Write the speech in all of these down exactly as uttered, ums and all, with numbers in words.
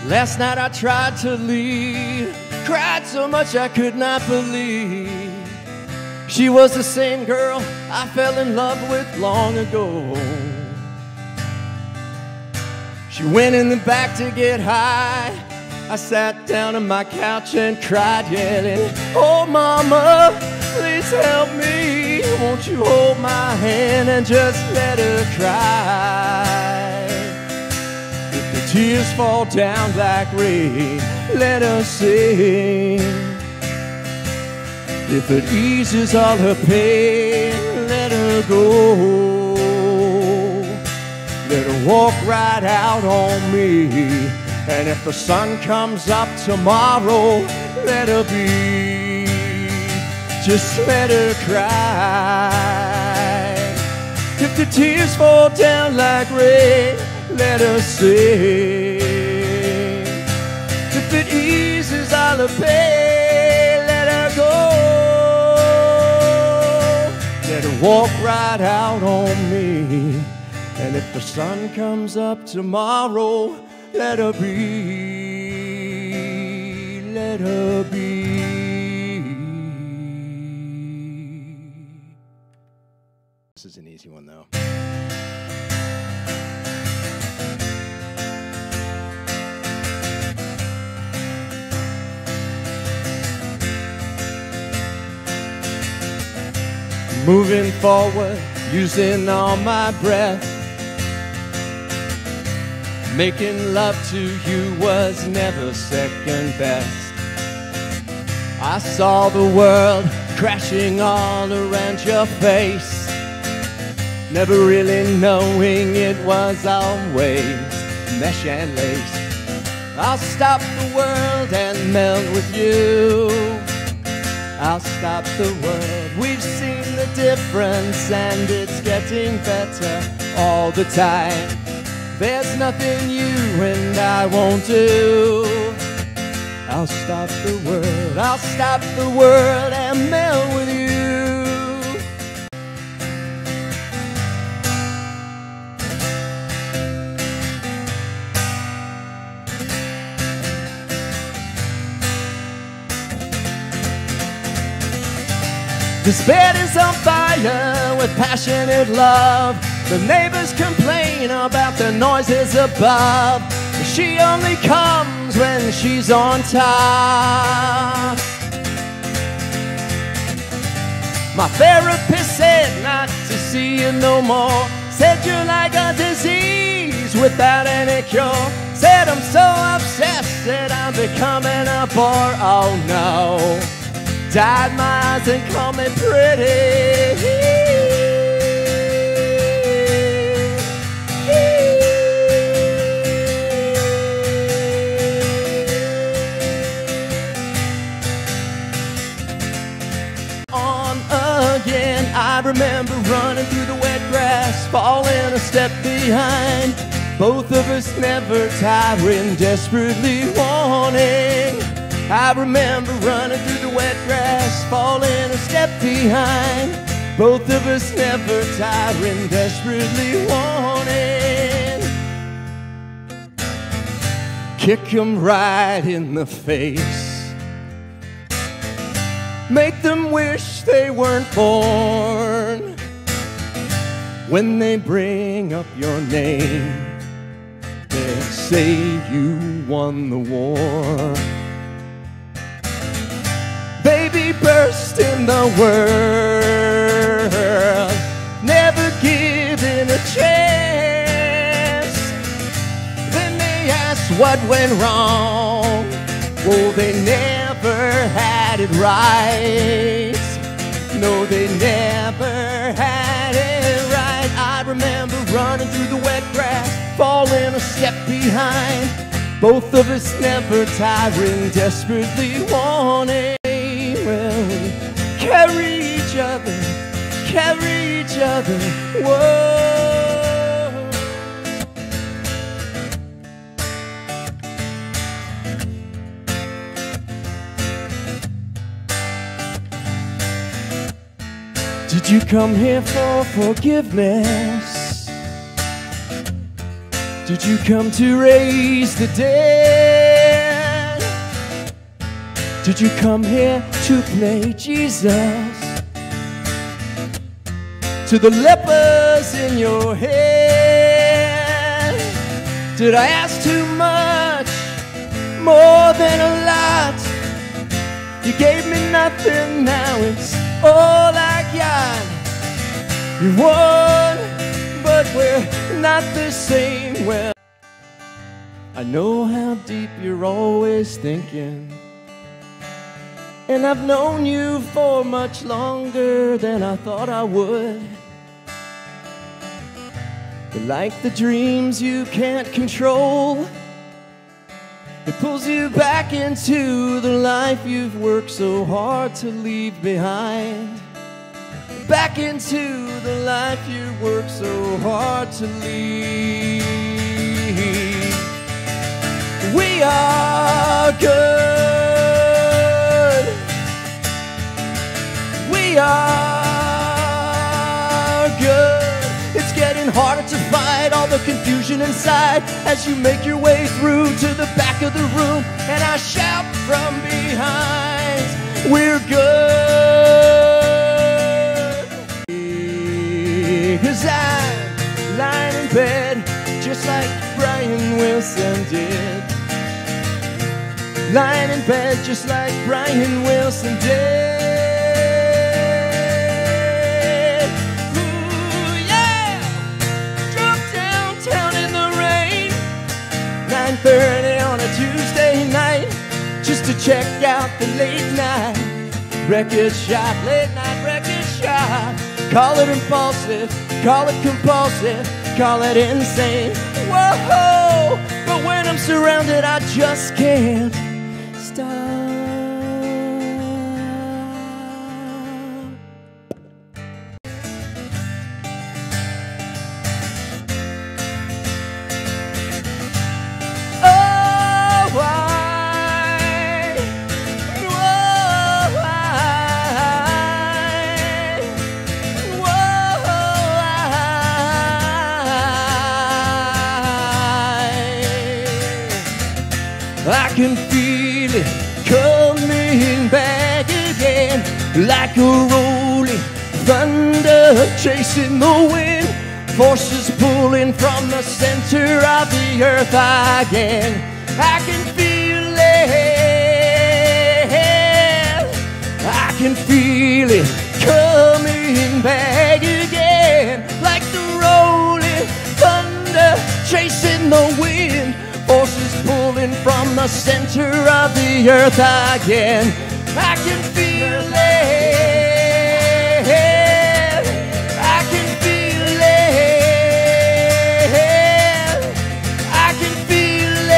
Last night I tried to leave, cried so much I could not believe she was the same girl I fell in love with long ago. She went in the back to get high. I sat down on my couch and cried, yelling, "Oh mama, please help me. Won't you hold my hand and just let her cry? If the tears fall down like rain, let her sing. If it eases all her pain, let her go. Let her walk right out on me. And if the sun comes up tomorrow, let her be. Just let her cry. If the tears fall down like rain, let her sing. If it eases all her pain, let her go. Let her walk right out on me. And if the sun comes up tomorrow, let her be, let her be. This is an easy one though. Moving forward, using all my breath. Making love to you was never second best. I saw the world crashing all around your face, never really knowing it was always mesh and lace. I'll stop the world and melt with you. I'll stop the world. We've seen the difference and it's getting better all the time. There's nothing you and I won't do. I'll stop the world, I'll stop the world and melt with you. This bed is on fire with passionate love. The neighbors complain about the noises above. She only comes when she's on top. My therapist said not to see you no more. Said you're like a disease without any cure. Said I'm so obsessed that I'm becoming a bore. Oh no, dyed my eyes and called me pretty. I remember running through the wet grass, falling a step behind. Both of us never tiring, desperately wanting. I remember running through the wet grass, falling a step behind. Both of us never tiring, desperately wanting. Kick 'em right in the face. Make them wish they weren't born. When they bring up your name, they'll say you won the war. Baby burst in the world, never given a chance. Then they ask what went wrong. Oh, they never had it right. No, they never had it right. I remember running through the wet grass, falling a step behind. Both of us never tiring, desperately wanting. Well, we carry each other, carry each other. Whoa. Did you come here for forgiveness? Did you come to raise the dead? Did you come here to play Jesus? To the lepers in your head, did I ask too much? More than a lot. You gave me nothing, now it's all I got. You won, but we're not the same. Well, I know how deep you're always thinking, and I've known you for much longer than I thought I would. But like the dreams you can't control, it pulls you back into the life you've worked so hard to leave behind. Back into the life you worked so hard to leave. We are good. We are good. It's getting harder to fight all the confusion inside as you make your way through to the back of the room, and I shout from behind, we're good. 'Cause I'm lying in bed just like Brian Wilson did. Lying in bed just like Brian Wilson did. nine thirty on a Tuesday night, just to check out the late night record shop, late night record shop. Call it impulsive, call it compulsive, call it insane. Whoa, but when I'm surrounded, I just can't stop. I can feel it coming back again, like a rolling thunder chasing the wind, forces pulling from the center of the earth again. I can feel it, I can feel it coming back again, like the rolling thunder chasing the wind, forces pulling from the center of the earth again. I can feel it, I can feel it, I can feel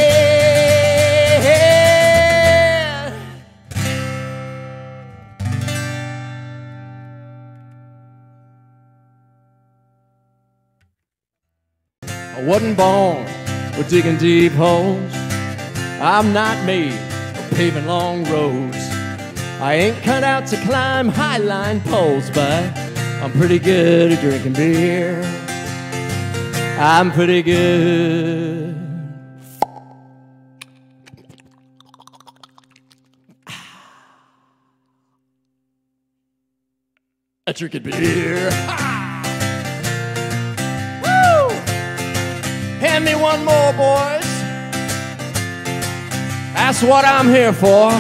it. I wasn't born for digging deep holes. I'm not made for paving long roads. I ain't cut out to climb high-line poles, but I'm pretty good at drinking beer. I'm pretty good at drinking beer. Woo! Hand me one more, boys. That's what I'm here for.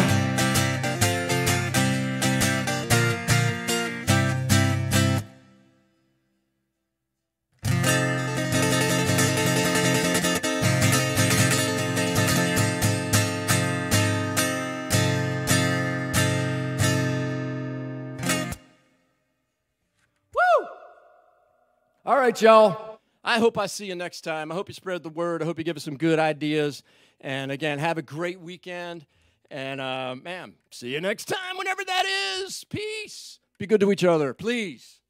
Woo! All right, y'all. I hope I see you next time. I hope you spread the word. I hope you give us some good ideas. And again, have a great weekend. And, uh, man, see you next time, whenever that is. Peace. Be good to each other, please.